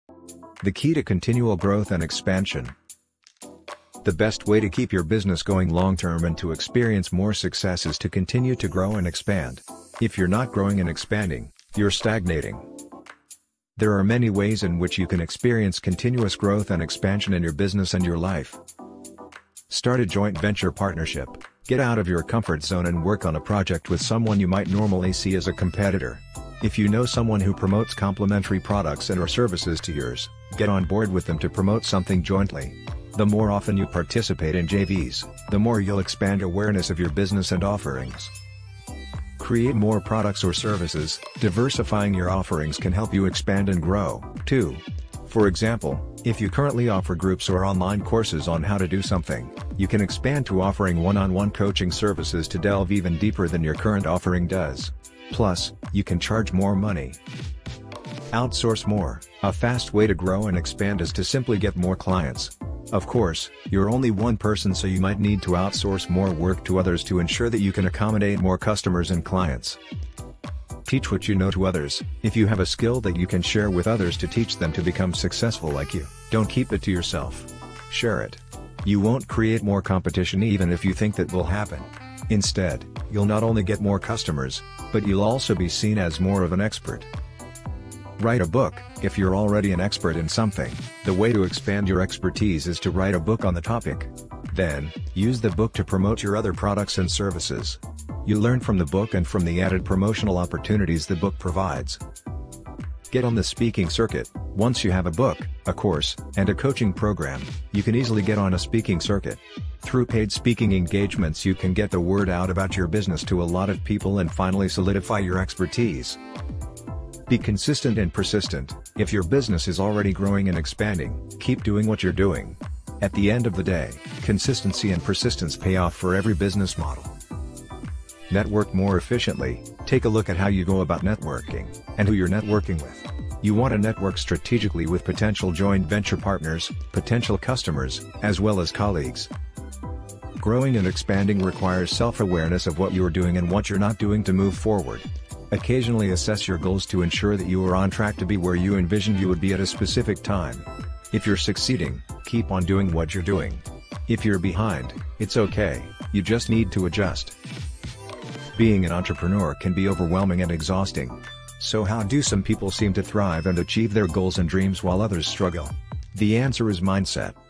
The key to continual growth and expansion. The best way to keep your business going long-term and to experience more success is to continue to grow and expand. If you're not growing and expanding, you're stagnating. There are many ways in which you can experience continuous growth and expansion in your business and your life. Start a joint venture partnership. Get out of your comfort zone and work on a project with someone you might normally see as a competitor. If you know someone who promotes complementary products and/or services to yours, get on board with them to promote something jointly. The more often you participate in JVs, the more you'll expand awareness of your business and offerings. Create more products or services. Diversifying your offerings can help you expand and grow, too. For example, if you currently offer groups or online courses on how to do something, you can expand to offering one-on-one coaching services to delve even deeper than your current offering does. Plus, you can charge more money. Outsource more. A fast way to grow and expand is to simply get more clients. Of course, you're only one person, so you might need to outsource more work to others to ensure that you can accommodate more customers and clients. Teach what you know to others. If you have a skill that you can share with others to teach them to become successful like you, don't keep it to yourself. Share it. You won't create more competition even if you think that will happen. Instead, you'll not only get more customers, but you'll also be seen as more of an expert. Write a book. If you're already an expert in something, the way to expand your expertise is to write a book on the topic. Then, use the book to promote your other products and services. You learn from the book and from the added promotional opportunities the book provides. Get on the speaking circuit. Once you have a book, a course, and a coaching program, you can easily get on a speaking circuit. Through paid speaking engagements, you can get the word out about your business to a lot of people and finally solidify your expertise. Be consistent and persistent. If your business is already growing and expanding, keep doing what you're doing. At the end of the day, consistency and persistence pay off for every business model. Network more efficiently. Take a look at how you go about networking, and who you're networking with. You want to network strategically with potential joint venture partners, potential customers, as well as colleagues. Growing and expanding requires self-awareness of what you're doing and what you're not doing to move forward. Occasionally assess your goals to ensure that you are on track to be where you envisioned you would be at a specific time. If you're succeeding, keep on doing what you're doing. If you're behind, it's okay, you just need to adjust. Being an entrepreneur can be overwhelming and exhausting. So how do some people seem to thrive and achieve their goals and dreams while others struggle? The answer is mindset.